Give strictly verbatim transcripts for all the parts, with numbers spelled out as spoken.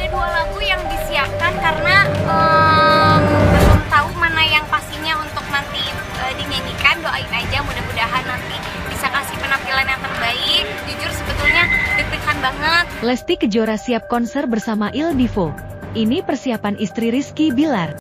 ada dua lagu yang disiapkan karena um, belum tahu mana yang pastinya untuk nanti uh, dinyanyikan. Doain aja, mudah-mudahan nanti bisa kasih penampilan yang terbaik. Jujur sebetulnya deg-degan banget. Lesti Kejora siap konser bersama Il Divo. Ini persiapan istri Rizky Bilar.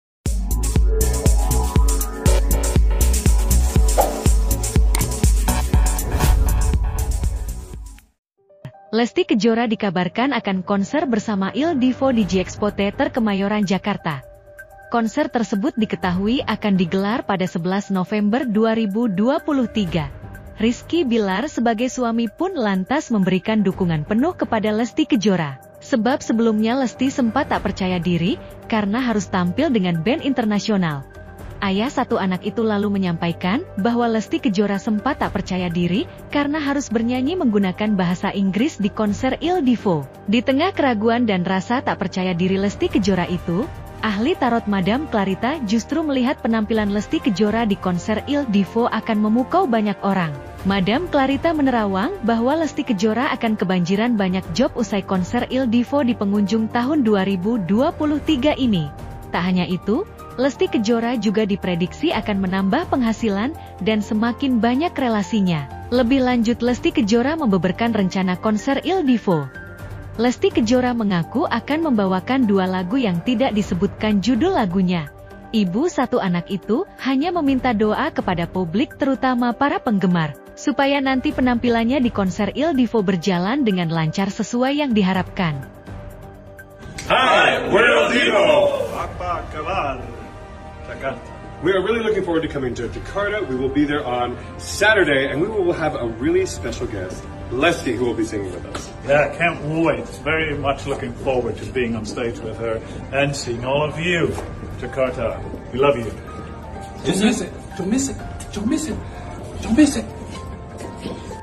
Lesti Kejora dikabarkan akan konser bersama Il Divo di G-Expo Theater Kemayoran, Jakarta. Konser tersebut diketahui akan digelar pada sebelas November dua ribu dua puluh tiga. Rizky Bilar sebagai suami pun lantas memberikan dukungan penuh kepada Lesti Kejora. Sebab sebelumnya Lesti sempat tak percaya diri karena harus tampil dengan band internasional. Ayah satu anak itu lalu menyampaikan bahwa Lesti Kejora sempat tak percaya diri karena harus bernyanyi menggunakan bahasa Inggris di konser Il Divo. Di tengah keraguan dan rasa tak percaya diri Lesti Kejora itu, ahli tarot Madam Clarita justru melihat penampilan Lesti Kejora di konser Il Divo akan memukau banyak orang. Madam Clarita menerawang bahwa Lesti Kejora akan kebanjiran banyak job usai konser Il Divo di penghujung tahun dua ribu dua puluh tiga ini. Tak hanya itu, Lesti Kejora juga diprediksi akan menambah penghasilan dan semakin banyak relasinya. Lebih lanjut, Lesti Kejora membeberkan rencana konser Il Divo. Lesti Kejora mengaku akan membawakan dua lagu yang tidak disebutkan judul lagunya. Ibu satu anak itu hanya meminta doa kepada publik terutama para penggemar, supaya nanti penampilannya di konser Il Divo berjalan dengan lancar sesuai yang diharapkan. Hai, we're Il Divo! Apa kabar? Jakarta. We are really looking forward to coming to Jakarta. We will be there on Saturday, and we will have a really special guest, Lesti, who will be singing with us. Yeah, can't wait. Very much looking forward to being on stage with her and seeing all of you. Jakarta, we love you. Don't miss it. Don't miss it. Don't miss it. Don't miss it.